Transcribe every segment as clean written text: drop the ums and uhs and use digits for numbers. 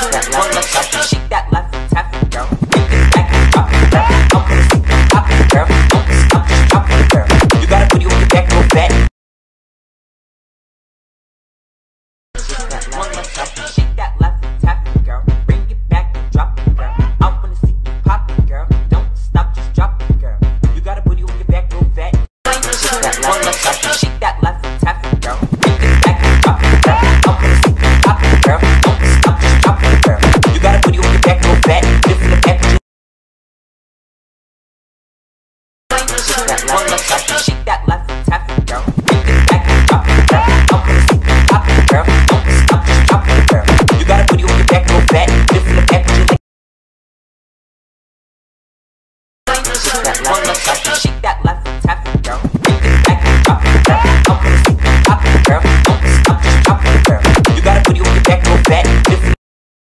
that laffy, shake that laffy, taffy, girl. Bring it back and drop it, girl. I'm gonna see you pop it, girl. Don't stop, just drop it, girl. You got a booty on your back, real fat. Shake that laffy, shake that laffy, taffy, girl. Bring it back and drop it, girl. I wanna see you pop it, girl. Don't stop, just drop it, girl. You got a booty on your back, real fat. Shake that laffy, shake that laffy, taffy, girl. Bring it back and drop it, girl. I wanna see you pop it, girl. Don't stop, just drop it, girl. You got a booty on your back, real fat. Lift the back. Shake that laffy, shake that laffy, taffy, girl. Bring it back and drop it, girl. I wanna see you pop it, girl. Don't stop, just drop it, girl. You got a booty on your back, real fat. Lift the back with your leg. Shake that laffy, shake that laffy, taffy, girl. Bring it back and drop it, girl. I wanna see you pop it, girl. Don't stop, just drop it, girl. You got a booty on your back, real fat. Lift the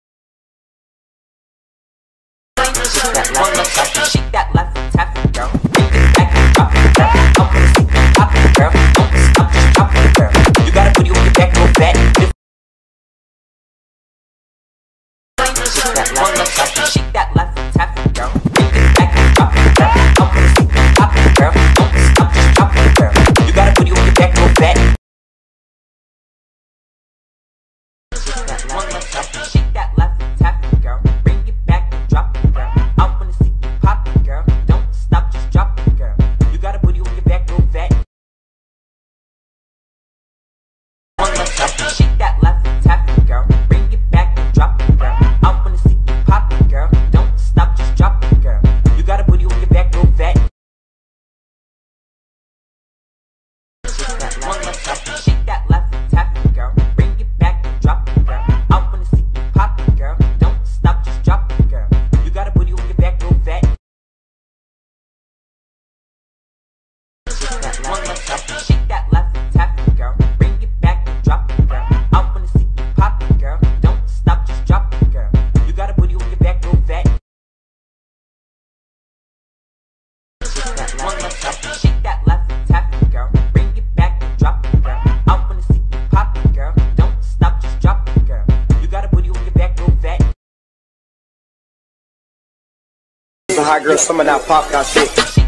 shake that laffy, shake that laffy, taffy, girl. Bring it back and drop it, girl. I wanna see you pop it, girl. Don't stop, just drop it, girl. You got a booty on your back, real fat. Shake that laffy, shake that laffy, taffy, girl. Bring it back and drop it, girl. I wanna see you pop it, girl. Don't stop, just drop it, girl. You got a booty on your back, real fat. Shake that laffy, shake that laffy, taffy, girl. Bring it back and drop it, girl. I wanna see you pop it, girl. Don't stop, just drop it, girl. You got a booty on your back, real fat. Shake that laffy, taffy, girl. Bring it back and drop it, girl. I wanna see you pop it, girl. Don't stop, just drop it, girl. You got a booty on your back, real fat. Shake that laffy, taffy, girl. Bring it back and drop it, girl. I wanna see you pop it, girl. Don't stop, just drop it, girl. You got a booty on your back, real fat. Shake that laffy, taffy, girl. Bring it back and drop it, girl. I wanna see you pop it, girl. Don't stop, just drop it, girl. You got a booty on your back, real fat. Shake that laffy, taffy, girl. Bring it back and drop it, girl. I wanna see you pop it, girl. Don't stop, just drop it, girl. You got a booty on your back, real fat. Some hot girl, some of that pop got shit.